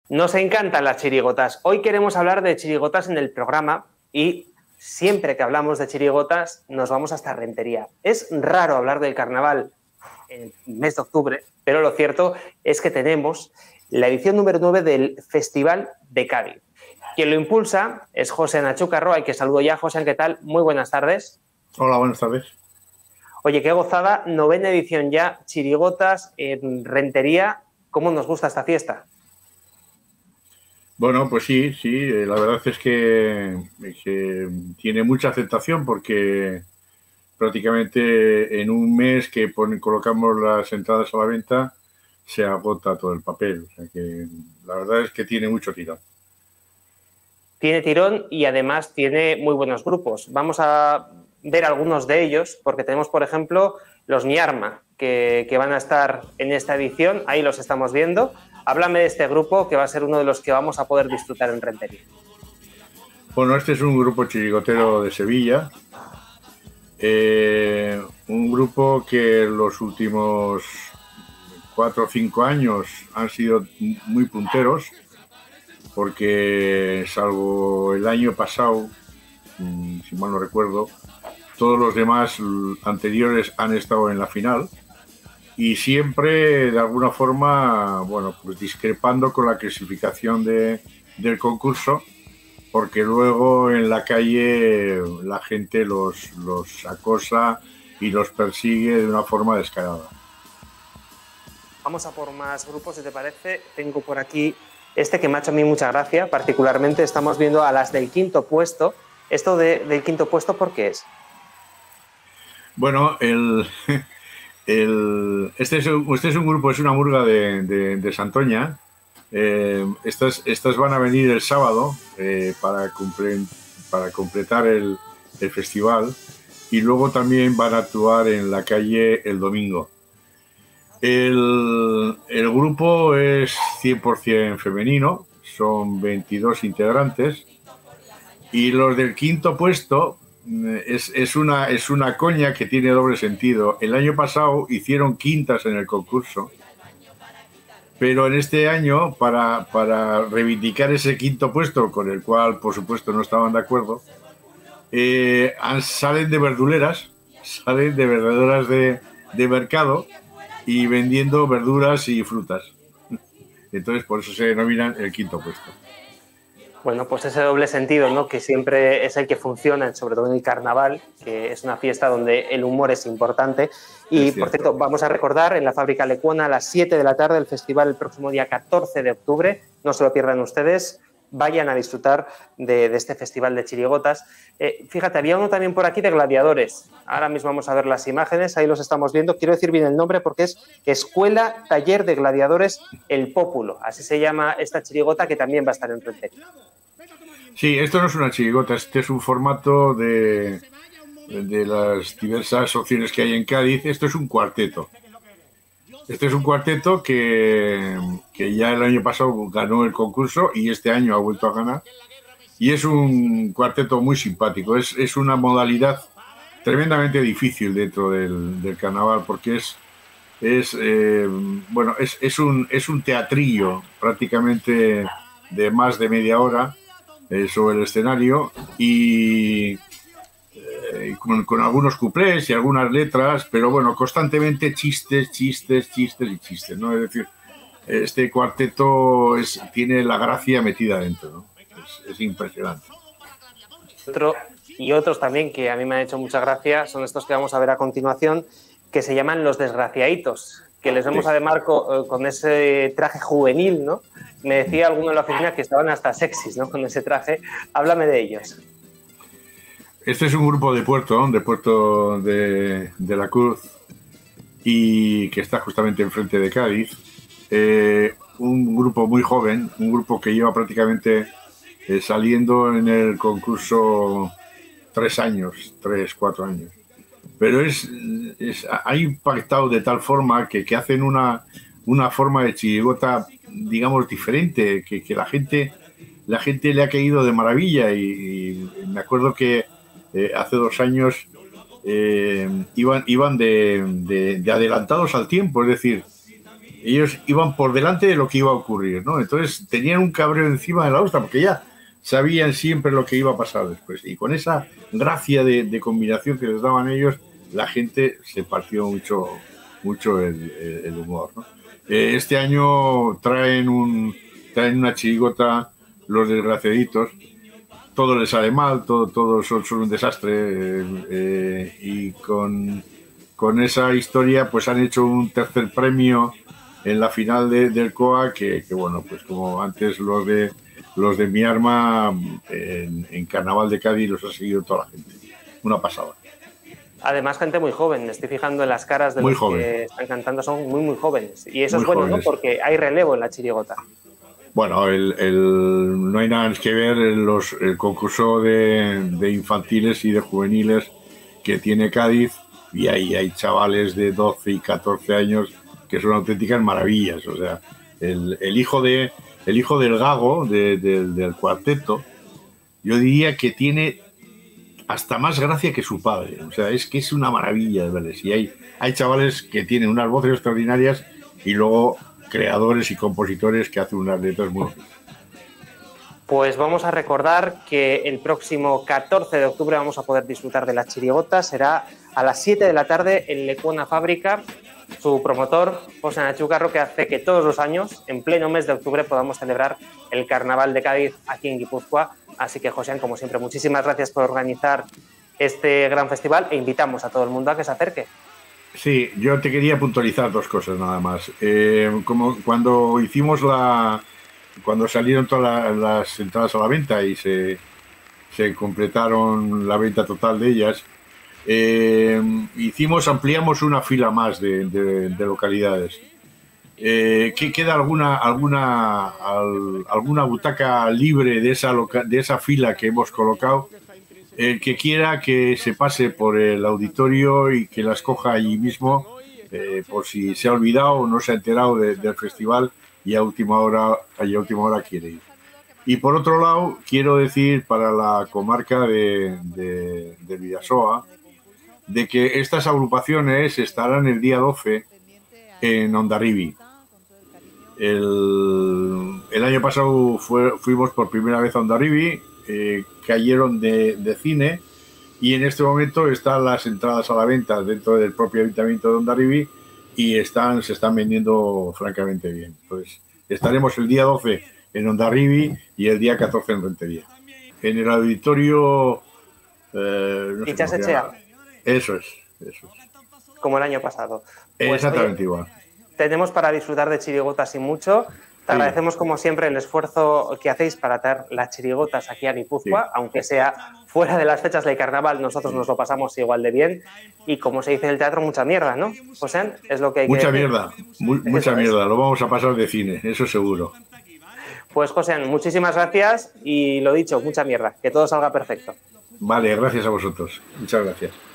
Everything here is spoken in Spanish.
Nos encantan las chirigotas. Hoy queremos hablar de chirigotas en el programa y siempre que hablamos de chirigotas nos vamos hasta Rentería. Es raro hablar del carnaval en el mes de octubre, pero lo cierto es que tenemos la edición número 9 del Festival de Cádiz. Quien lo impulsa es José Nachucarro, al que saludo ya. José, ¿qué tal? Muy buenas tardes. Hola, buenas tardes. Oye, qué gozada, 9ª edición ya, chirigotas en Rentería. ¿Cómo nos gusta esta fiesta? Bueno, pues sí, la verdad es que tiene mucha aceptación porque prácticamente en un mes que colocamos las entradas a la venta se agota todo el papel. O sea que la verdad es que tiene mucho tirón. Tiene tirón y además tiene muy buenos grupos. Vamos a ver algunos de ellos porque tenemos, por ejemplo, los Mi Arma, que van a estar en esta edición. Ahí los estamos viendo. Háblame de este grupo, que va a ser uno de los que vamos a poder disfrutar en Rentería. Bueno, este es un grupo chirigotero de Sevilla. Un grupo que en los últimos 4 o 5 años han sido muy punteros, porque salvo el año pasado, si mal no recuerdo, todos los demás anteriores han estado en la final. Y siempre, de alguna forma, bueno, pues discrepando con la clasificación del concurso, porque luego en la calle la gente los acosa y los persigue de una forma descarada. Vamos a por más grupos, si te parece. Tengo por aquí este que me ha hecho a mí mucha gracia, particularmente estamos viendo a las del quinto puesto. ¿Esto del quinto puesto por qué es? Bueno, este es un grupo, es una murga de Santoña. Estas van a venir el sábado para completar el festival, y luego también van a actuar en la calle el domingo. El grupo es 100% femenino, son 22 integrantes, y los del quinto puesto es una coña que tiene doble sentido. El año pasado hicieron quintas en el concurso, pero en este año, para reivindicar ese quinto puesto, con el cual por supuesto no estaban de acuerdo, salen de verduleras, salen de verduleras de mercado y vendiendo verduras y frutas. Entonces por eso se denominan el quinto puesto. Bueno, pues ese doble sentido, ¿no?, que siempre es el que funciona, sobre todo en el carnaval, que es una fiesta donde el humor es importante. Y, por cierto, vamos a recordar en la Fábrica Lecuona a las 7 de la tarde el festival el próximo día 14 de octubre. No se lo pierdan ustedes. Vayan a disfrutar de este festival de chirigotas. Fíjate, había uno también por aquí de gladiadores. Ahora mismo vamos a ver las imágenes, ahí los estamos viendo. Quiero decir bien el nombre porque es Escuela Taller de Gladiadores El Pópulo. Así se llama esta chirigota, que también va a estar en Rentería. Sí, esto no es una chirigota, este es un formato de las diversas opciones que hay en Cádiz. Esto es un cuarteto. Este es un cuarteto que ya el año pasado ganó el concurso y este año ha vuelto a ganar. Y es un cuarteto muy simpático. Es una modalidad tremendamente difícil dentro del carnaval, porque es un teatrillo prácticamente de más de media hora sobre el escenario, y con algunos cuplés y algunas letras, pero bueno, constantemente chistes, ¿no? Es decir, este cuarteto tiene la gracia metida dentro, ¿no? Es impresionante. Y otros también que a mí me han hecho mucha gracia son estos que vamos a ver a continuación, que se llaman Los Desgraciaditos, que les vemos además con ese traje juvenil, ¿no? Me decía alguno en la oficina que estaban hasta sexys, ¿no?, con ese traje. Háblame de ellos. Este es un grupo de Puerto de la Cruz, y que está justamente enfrente de Cádiz. Un grupo muy joven, un grupo que lleva prácticamente saliendo en el concurso 4 años. Pero ha impactado de tal forma que hacen una forma de chirigota, digamos, diferente, que la gente le ha caído de maravilla. Y me acuerdo que hace 2 años iban de adelantados al tiempo, es decir, ellos iban por delante de lo que iba a ocurrir, ¿no? Entonces tenían un cabreo encima de la ostra, porque ya sabían siempre lo que iba a pasar después. Y con esa gracia de combinación que les daban ellos, la gente se partió mucho el humor, ¿no? Este año traen una chirigota, Los Desgraciaditos. Todo les sale mal, todo son un desastre, y con esa historia pues han hecho un tercer premio en la final del COA que bueno, pues como antes los de Mi Arma, en Carnaval de Cádiz los ha seguido toda la gente. Una pasada. Además, gente muy joven, me estoy fijando en las caras de muy los joven. que están cantando, son muy jóvenes. Y eso muy es bueno, jóvenes. ¿no? Porque hay relevo en la chirigota. Bueno, no hay nada que ver el concurso de infantiles y de juveniles que tiene Cádiz, y ahí hay chavales de 12 y 14 años que son auténticas maravillas. O sea, el hijo del Gago, del cuarteto, yo diría que tiene hasta más gracia que su padre. O sea, es que es una maravilla de verles. Y hay chavales que tienen unas voces extraordinarias y luego creadores y compositores que hacen unas letras muy bonitas. Pues vamos a recordar que el próximo 14 de octubre vamos a poder disfrutar de la chirigota. Será a las 7 de la tarde en Lecuona Fábrica. Su promotor, José Nachucarro, que hace que todos los años, en pleno mes de octubre, podamos celebrar el Carnaval de Cádiz aquí en Guipúzcoa. Así que, José, como siempre, muchísimas gracias por organizar este gran festival e invitamos a todo el mundo a que se acerque. Sí, yo te quería puntualizar dos cosas nada más. Como cuando salieron todas las entradas a la venta y se completaron la venta total de ellas, ampliamos una fila más de localidades. ¿Queda alguna butaca libre de esa fila que hemos colocado? El que quiera que se pase por el auditorio y que las coja allí mismo, por si se ha olvidado o no se ha enterado del festival y a última hora quiere ir. Y por otro lado, quiero decir para la comarca de Bidasoa, de que estas agrupaciones estarán el día 12 en Hondarribia. El año pasado fuimos por primera vez a Hondarribia, cayeron de cine, y en este momento están las entradas a la venta dentro del propio ayuntamiento de Hondarribia y se están vendiendo francamente bien. Pues estaremos el día 12 en Hondarribia y el día 14 en Rentería. En el auditorio Itxas Etxea. Eso es. Como el año pasado. Pues, exactamente igual. Tenemos para disfrutar de chirigotas y mucho. Te agradecemos, como siempre, el esfuerzo que hacéis para traer las chirigotas aquí a Guipúzcoa, aunque sea fuera de las fechas del carnaval, nosotros nos lo pasamos igual de bien. Y como se dice en el teatro, mucha mierda, ¿no, José? Es lo que hay mucha que decir. Mierda, mucha mierda, lo vamos a pasar de cine, eso seguro. Pues, José, muchísimas gracias y lo dicho, mucha mierda, que todo salga perfecto. Vale, gracias a vosotros, muchas gracias.